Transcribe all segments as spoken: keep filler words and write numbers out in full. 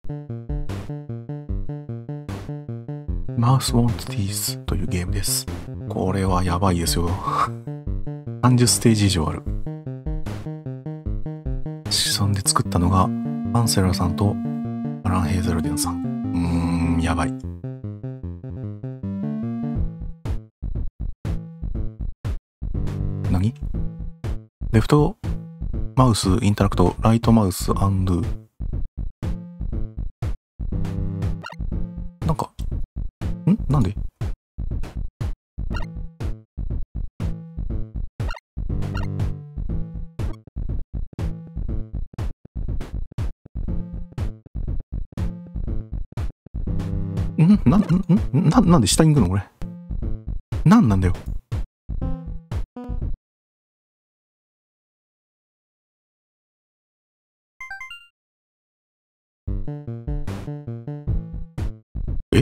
マウス wants teeth というゲームです。これはやばいですよ。さんじゅうステージ以上ある。そんで作ったのがアンセラさんとアラン・ヘイゼルデンさん。うーん、やばい。何？レフトマウスインタラクト、ライトマウスアンドゥ。なんか、んなんで？んな、んんな、なんで下に行くのこれ。なんなんだよ。え？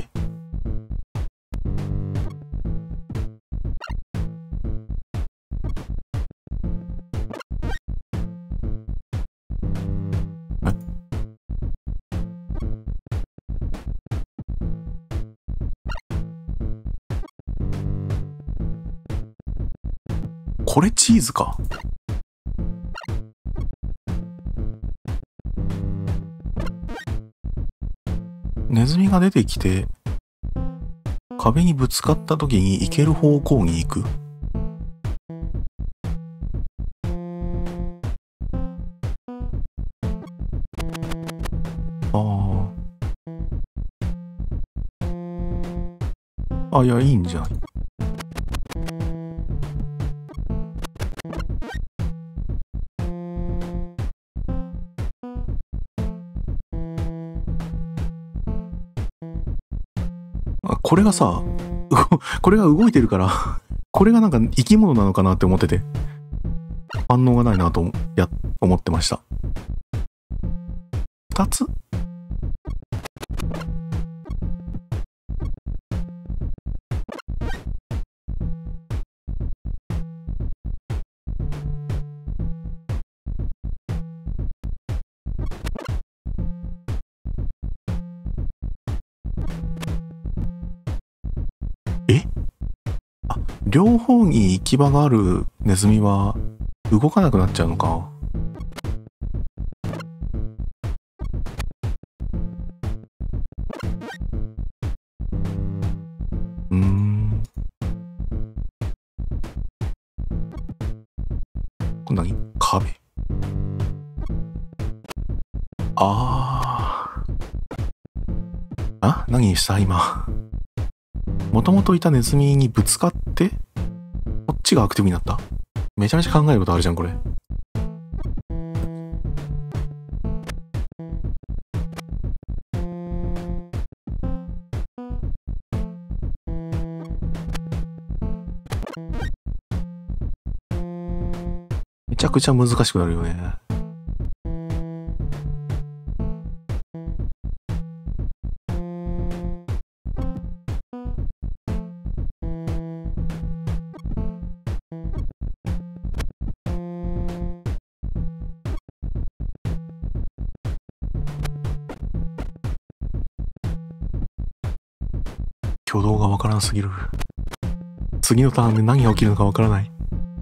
これチーズか。ネズミが出てきて壁にぶつかった時に行ける方向に行く。ああ。あ、いや、いいんじゃない。あ、これがさ、これが動いてるから、これがなんか生き物なのかなって思ってて、反応がないなとや思ってました。二つ？え？あ、両方に行き場があるネズミは動かなくなっちゃうのか。うーん。これ何？壁。ああ。あ？何した今。もともといたネズミにぶつかってこっちがアクティブになった。めちゃめちゃ考えることあるじゃんこれ。めちゃくちゃ難しくなるよね。挙動がわからんすぎる。次のターンで何が起きるのかわからない。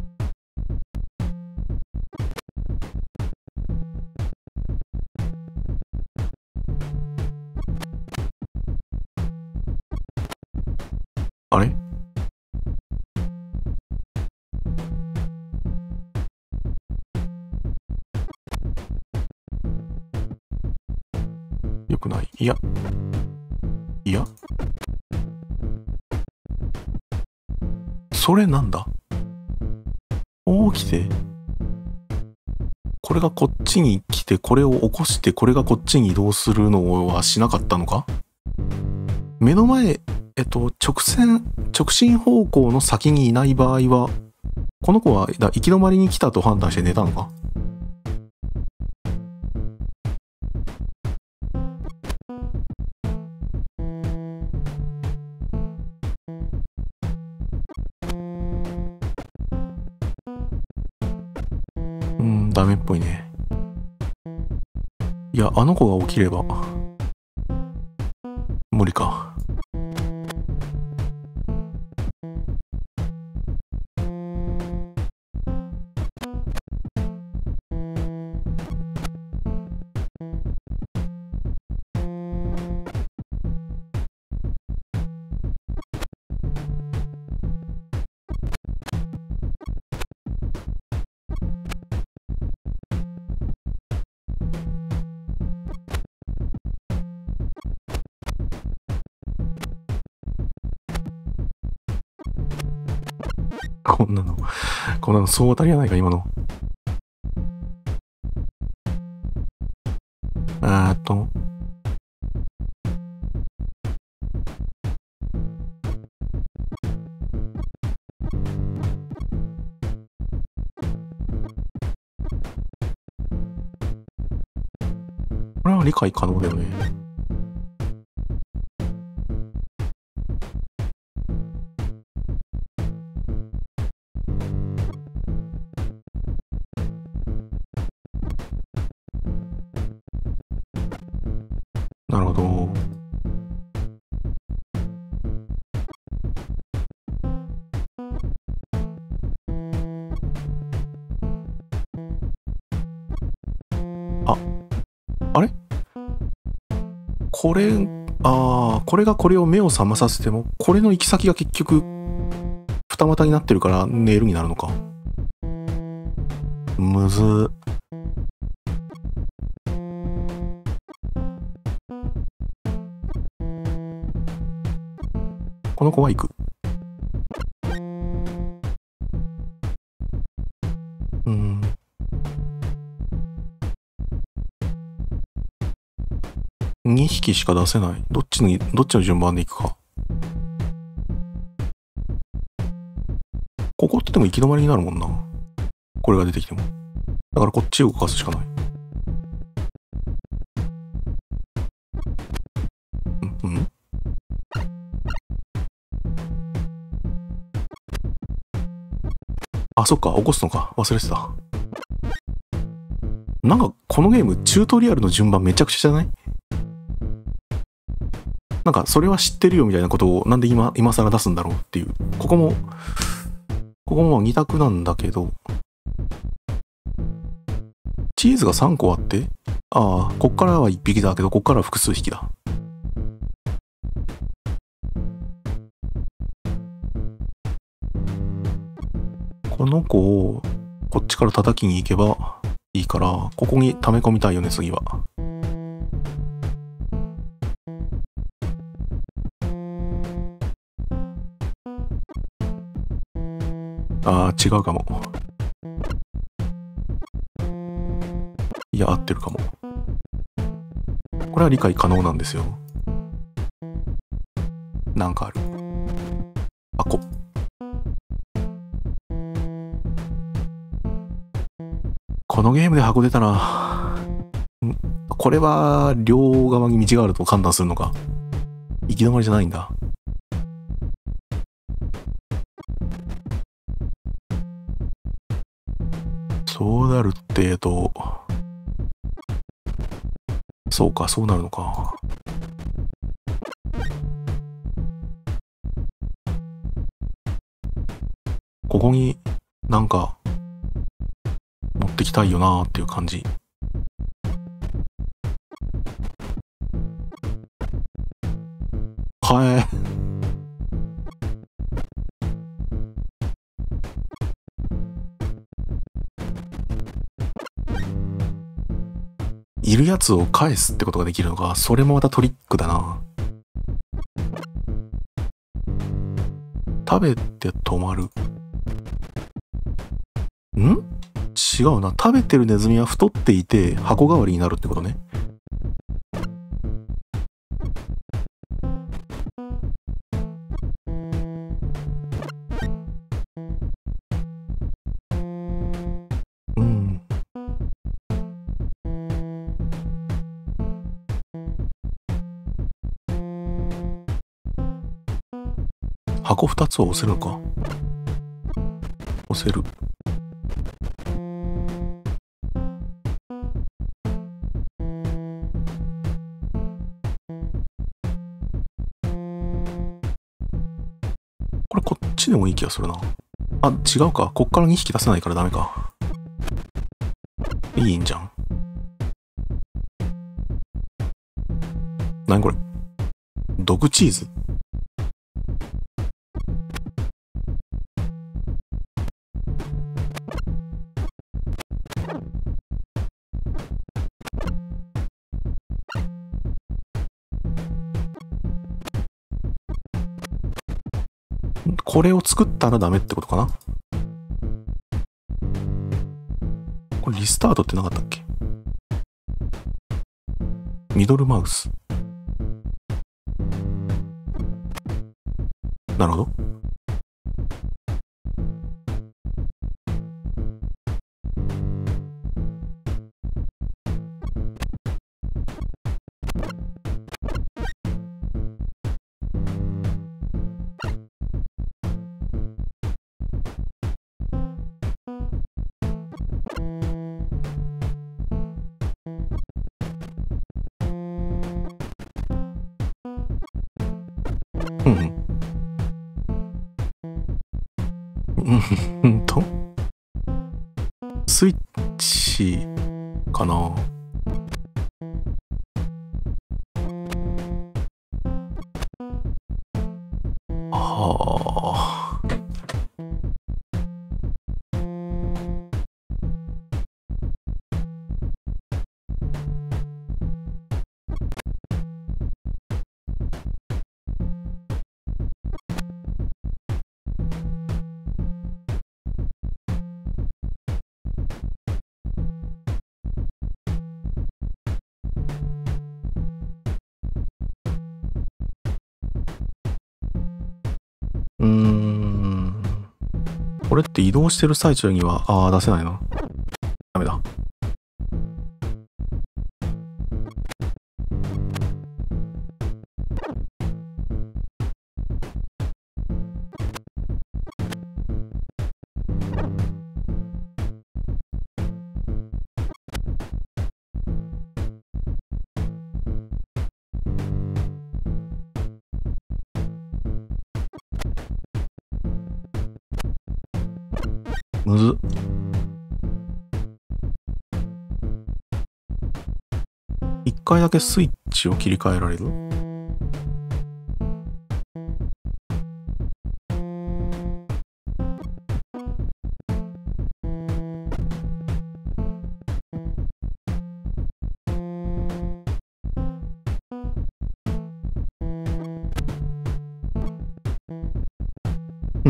あれ？よくない。いや。いや。それなんだ？こう来て、これがこっちに来て、これを起こして、これがこっちに移動するのはしなかったのか？目の前、えっと、直線、直進方向の先にいない場合は、この子はだ行き止まりに来たと判断して寝たのか？うん、ダメっぽいね。いや、あの子が起きれば、 無理か。こんなの、こんなの総当たりやないか、今の。えーっと。これは理解可能だよね。なるほど。あ、あれこれ、ああ、これがこれを目を覚まさせても、これの行き先が結局、二股になってるから寝るになるのか。むずー。この子は行く。うん。にひきしか出せない。どっちに、どっちの順番で行くか。ここってでも行き止まりになるもんな。これが出てきても。だからこっちを動かすしかない。うん、うん、あ、そっか。起こすのか。忘れてた。なんか、このゲーム、チュートリアルの順番めちゃくちゃじゃない？なんか、それは知ってるよみたいなことを、なんで今、今更出すんだろうっていう。ここも、ここもに択なんだけど、チーズがさんこあって、ああ、こっからはいっぴきだけど、こっからは複数匹だ。この子を、こっちから叩きに行けばいいから、ここに溜め込みたいよね、次は。ああ、違うかも。いや、合ってるかも。これは理解可能なんですよ。なんかある。あ、こ。このゲームで箱出たら、これは両側に道があると判断するのか。行き止まりじゃないんだ。そうなるってえと、そうか、そうなるのか。ここになんか持ってきたいよなーっていう感じ。はい。いるやつを返すってことができるのか。それもまたトリックだな。食べて止まる。ん？違うな。食べてるネズミは太っていて箱代わりになるってことね。うん。箱ふたつを押せるのか。押せる。 これこっちでもいい気がするな。あ、違うか。こっからにひき出せないからダメか。いいんじゃん。なにこれ。毒チーズ。これを作ったらダメってことかな。これリスタートってなかったっけ。ミドルマウス。なるほど。うんうん。うんとスイッチかな。はあ。うーん。これって移動してる最中には、ああ、出せないな。ダメだ。むずっ。一回だけスイッチを切り替えられる。うん。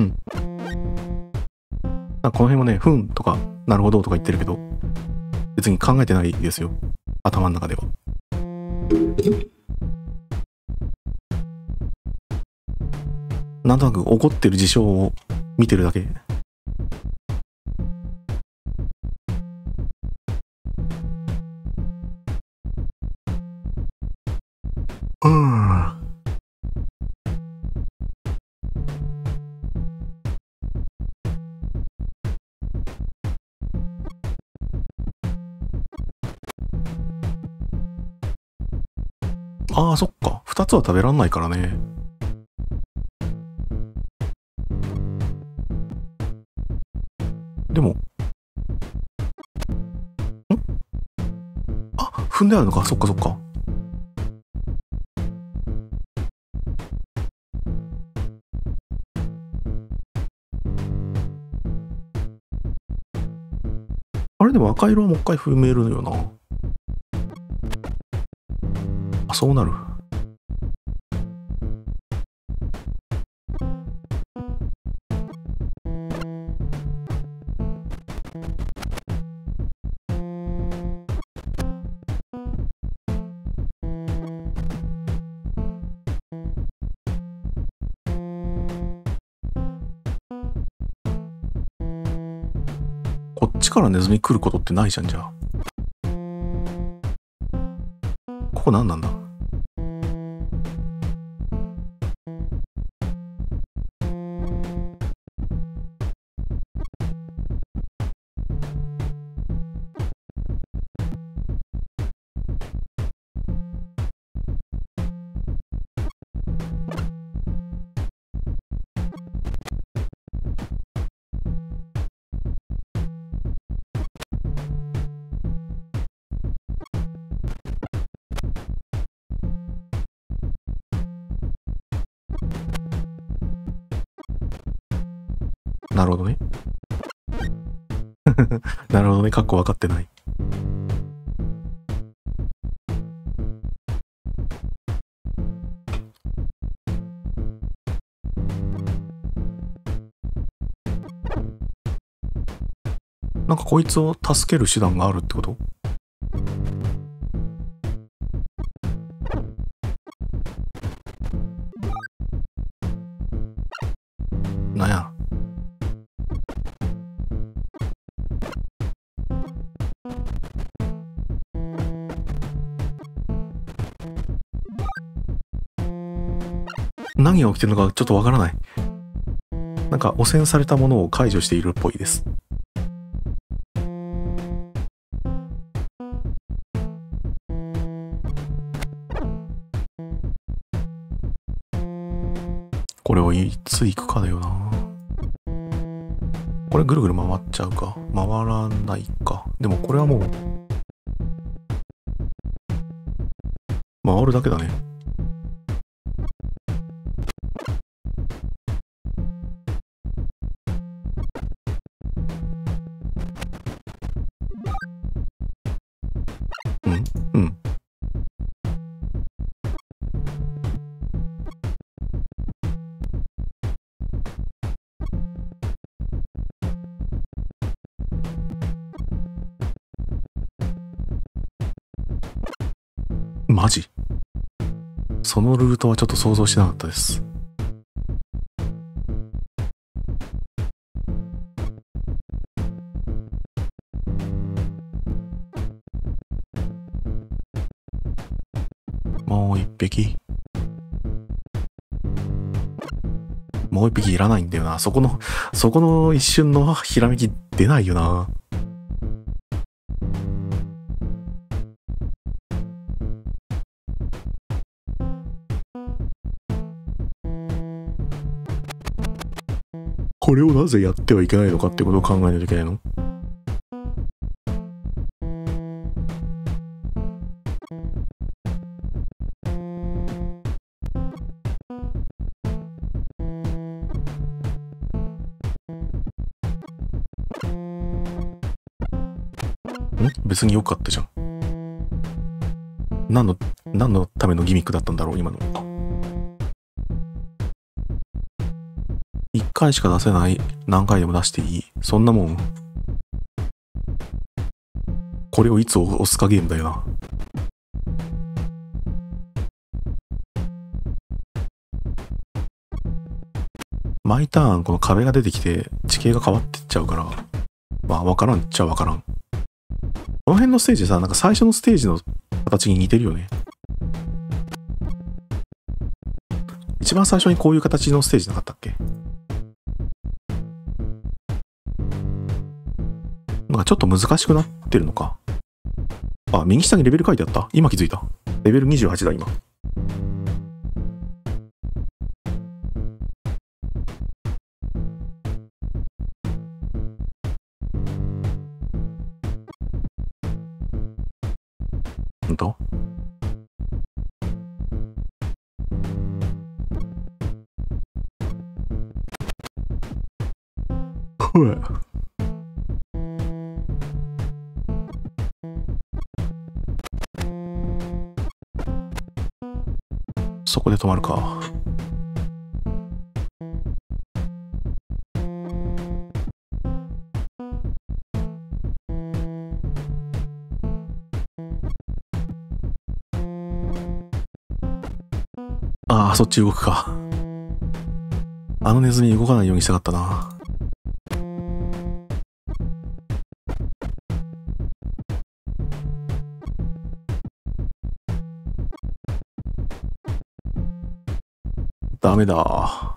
この辺もね、ふんとか、なるほどとか言ってるけど、別に考えてないですよ。頭の中では。なんとなく怒ってる事象を見てるだけ。うーん。ああ、そっか。二つは食べらんないからね。でも、んあ、踏んであるのか。そっかそっか。あれでも赤色はもう一回踏めるのよな。あ、そうなる。こっちからネズミ来ることってないじゃん、じゃあ。ここ何なんだ。 なるほどね。なるほどね。かっこ分かってない。なんかこいつを助ける手段があるってこと？なんや。何が起きてるのかちょっとわからない。なんか汚染されたものを解除しているっぽいです。これをいつ行くかだよな。これぐるぐる回っちゃうか。回らないか。でもこれはもう回るだけだね。うんうん。マジ？そのルートはちょっと想像しなかったです。もう一匹。もう一匹いらないんだよな。そこの、そこの一瞬のひらめき出ないよな。これをなぜやってはいけないのかってことを考えないといけないの？ん？別に良かったじゃん。何の、何のためのギミックだったんだろう、今の。一回しか出せない。何回でも出していい。そんなもん。これをいつ押すかゲームだよな。毎ターンこの壁が出てきて地形が変わってっちゃうから、まあ分からんっちゃ分からん。この辺のステージさ、なんか最初のステージの形に似てるよね。一番最初にこういう形のステージなかったっけ？なんかちょっと難しくなってるのか。あ、右下にレベル書いてあった。今気づいた。レベルにじゅうはちだ、今。ほんと？ふえ。そこで止まるか。ああ、そっち動くか。あのネズミ動かないようにしたかったな。ダメだ。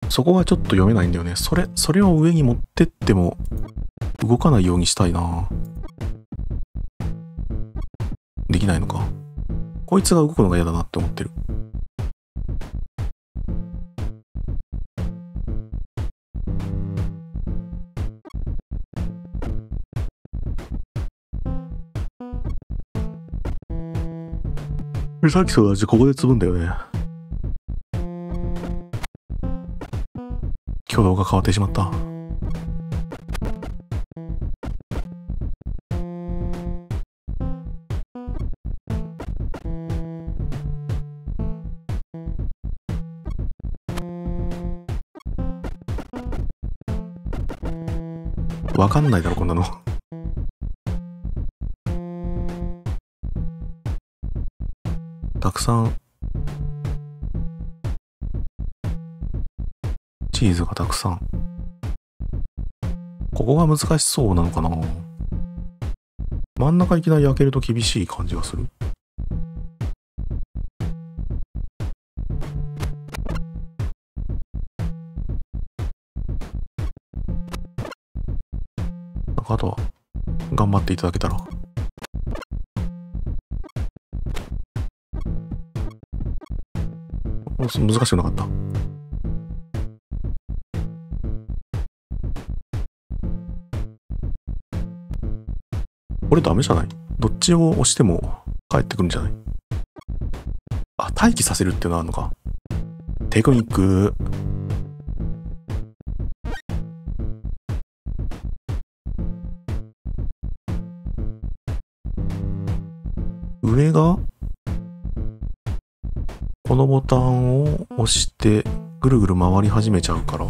そこがちょっと読めないんだよね。それ、それを上に持ってっても動かないようにしたいな。できないのか。こいつが動くのが嫌だなって思ってる。さっきと同じここで積むんだよね。挙動が変わってしまった。わかんないだろこんなの。たくさんチーズがたくさん。ここが難しそうなのかな。真ん中いきなり開けると厳しい感じがする。なんかあとは頑張っていただけたら。難しくなかった。これダメじゃない？どっちを押しても帰ってくるんじゃない？あ、待機させるっていうのあるのか。テクニック。上がこのボタンを押してぐるぐる回り始めちゃうから。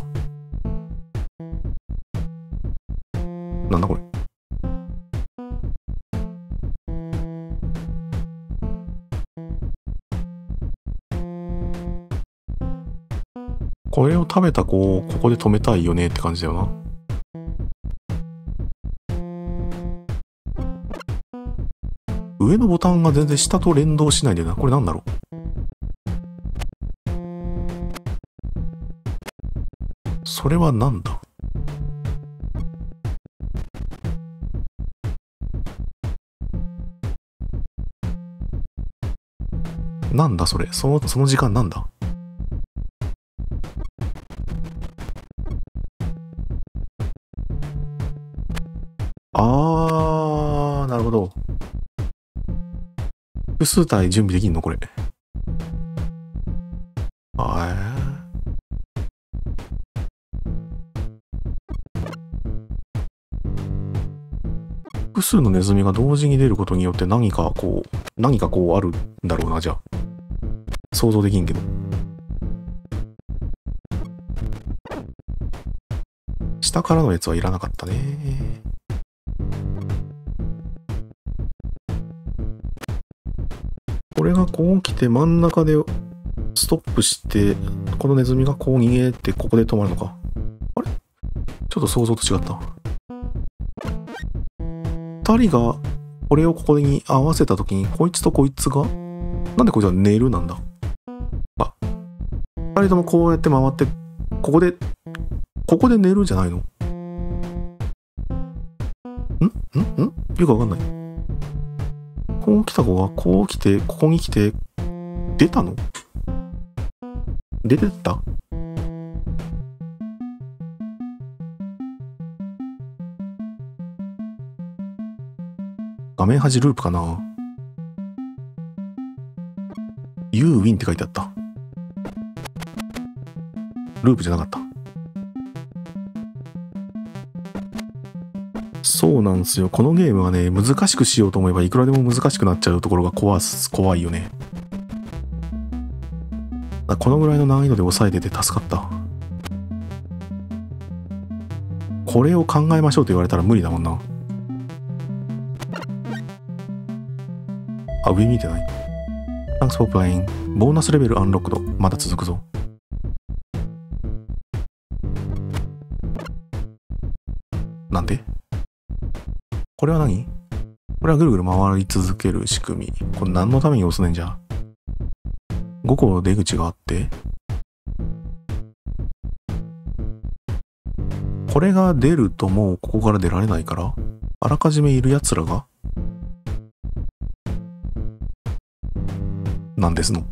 なんだこれ。これを食べた子をここで止めたいよねって感じだよな。上のボタンが全然下と連動しないんだよな。これなんだろう。それはなんだ。なんだそれ。その、その時間なんだ。あー、なるほど。複数体準備できんのこれ。あー。複数のネズミが同時に出ることによって何かこう、何かこうあるんだろうな、じゃあ。想像できんけど。下からのやつはいらなかったね。これがこう来て真ん中でストップして、このネズミがこう逃げてここで止まるのか。あれ？ちょっと想像と違った。二人がこれをここに合わせたときに、こいつとこいつが、なんでこいつは寝るなんだ。あ、二人ともこうやって回って、ここで、ここで寝るじゃないの？んんんよくわかんない。こう来た子がこう来て、ここに来て、出たの？出てった？画面端ループかな。 You win って書いてあった。ループじゃなかった。そうなんですよ。このゲームはね、難しくしようと思えばいくらでも難しくなっちゃうところが怖す、怖いよね。このぐらいの難易度で抑えてて助かった。これを考えましょうと言われたら無理だもんな。あ、上見てない。Thanks for playing。ボーナスレベルアンロックド。まだ続くぞ。なんで？これは何？これはぐるぐる回り続ける仕組み。これ何のために押すねんじゃ。ごこの出口があって。 これが出るともうここから出られないから、あらかじめいる奴らが、なんですの。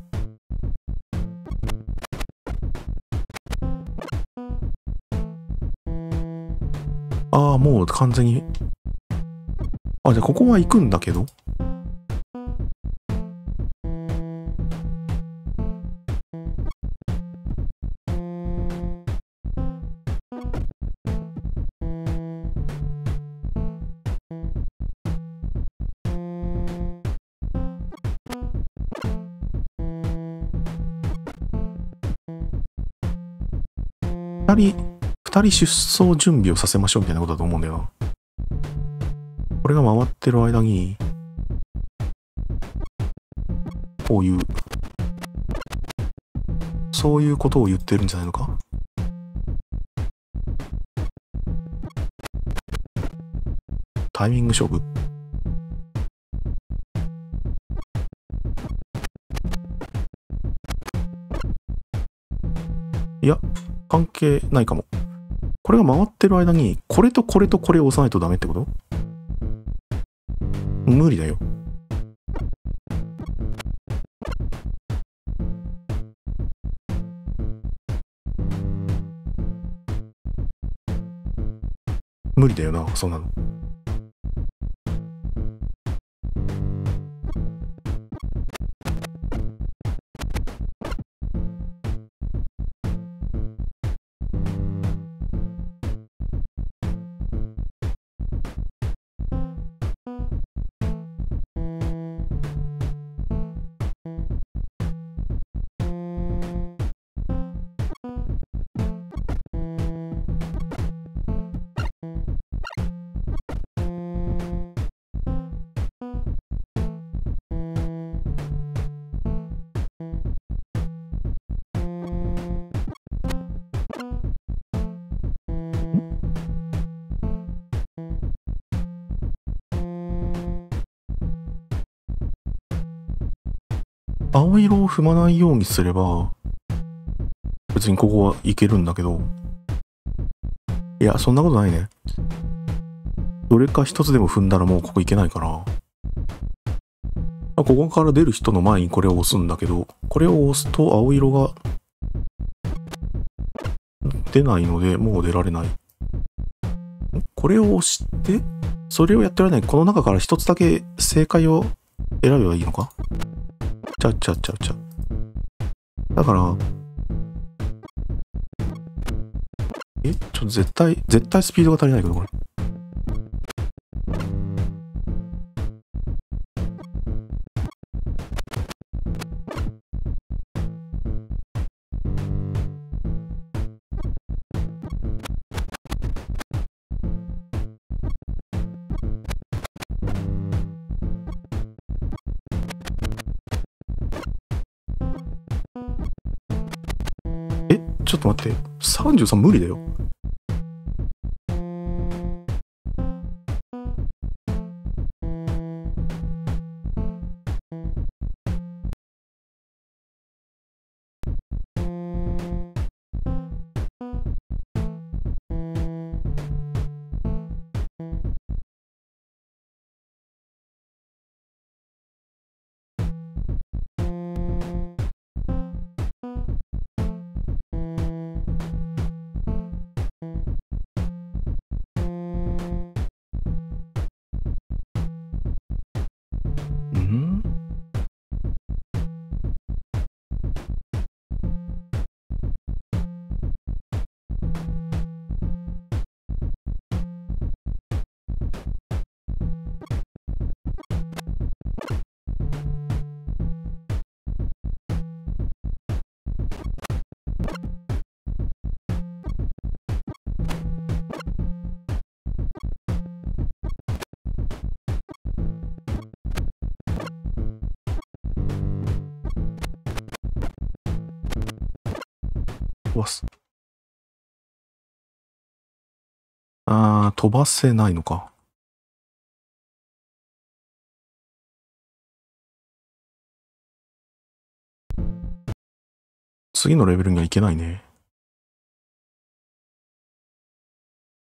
ああ、もう完全に。あ、じゃあここは行くんだけど。二人、二人出走準備をさせましょうみたいなことだと思うんだよな。これが回ってる間に、こういう、そういうことを言ってるんじゃないのか。タイミング勝負。いや、関係ないかも。これが回ってる間に、これとこれとこれを押さないとダメってこと？無理だよ。無理だよな、そんなの。青色を踏まないようにすれば、別にここはいけるんだけど、いや、そんなことないね。どれか一つでも踏んだらもうここいけないから、ここから出る人の前にこれを押すんだけど、これを押すと青色が出ないので、もう出られない。これを押して、それをやってられない。この中から一つだけ正解を選べばいいのか？ちゃうちゃうちゃうちゃう。だから、え、ちょっと絶対、絶対スピードが足りないけど、これ。え、ちょっと待って。さんじゅうさん無理だよ。ん？飛ばす。あー、飛ばせないのか。次のレベルにはいけないね。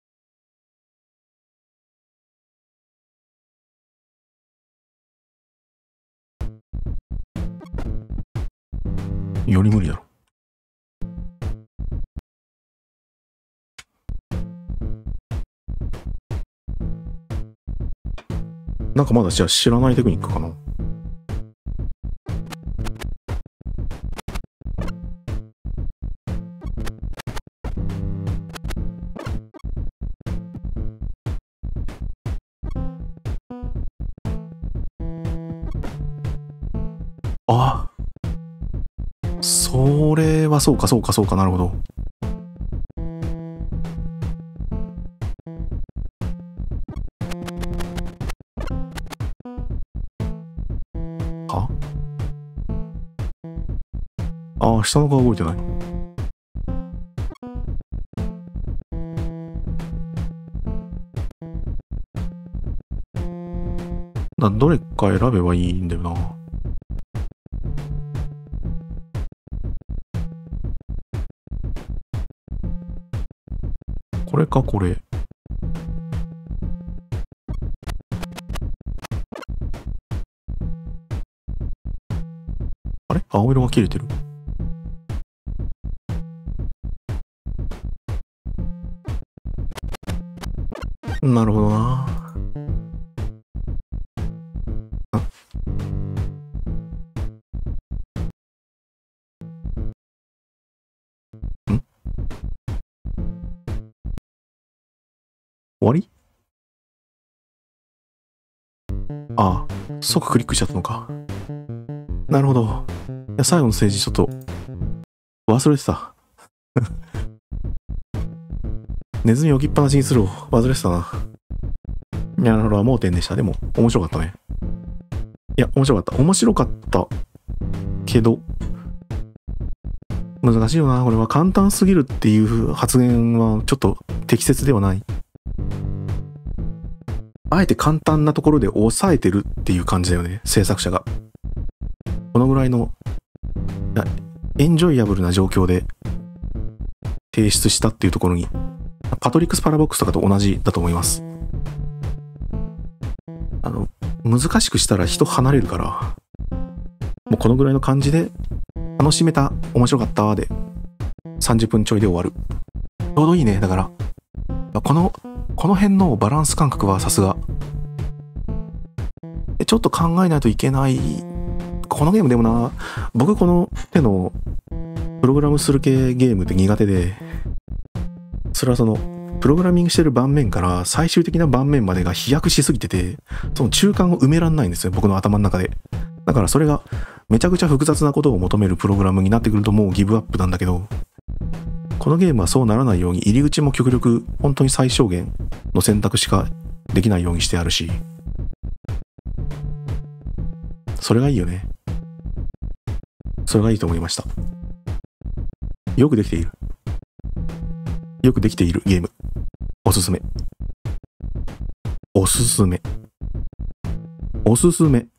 より無理だろ。なんかまだじゃあ知らないテクニックかな。あ、それはそうかそうかそうか、なるほど。は？ああ、下の顔動いてない。だどれか選べばいいんだよな。これかこれ。あれ？青色が切れてる。なるほどな。あ、ん？終わり？ああ、即クリックしちゃったのか。なるほど。いや、最後の政治ちょっと忘れてた。ネズミ置きっぱなしにするを忘れてたな。なるほど、盲点でした。でも、面白かったね。いや、面白かった。面白かったけど、難しいよな。これは簡単すぎるっていう発言はちょっと適切ではない。あえて簡単なところで抑えてるっていう感じだよね、制作者が。このぐらいの、いや、エンジョイアブルな状況で提出したっていうところに、パトリックスパラボックスとかと同じだと思います。あの、難しくしたら人離れるから、もうこのぐらいの感じで、楽しめた、面白かったで、さんじゅっぷんちょいで終わる。ちょうどいいね。だから、この、この辺のバランス感覚はさすが。ちょっと考えないといけない。このゲームでもな、僕この手のプログラムする系ゲームって苦手で、それはその、プログラミングしてる盤面から最終的な盤面までが飛躍しすぎてて、その中間を埋めらんないんですよ、僕の頭の中で。だからそれがめちゃくちゃ複雑なことを求めるプログラムになってくるともうギブアップなんだけど、このゲームはそうならないように入り口も極力本当に最小限の選択しかできないようにしてあるし、それがいいよね。それがいいと思いました。よくできている。よくできているゲーム。おすすめ。おすすめ。おすすめ。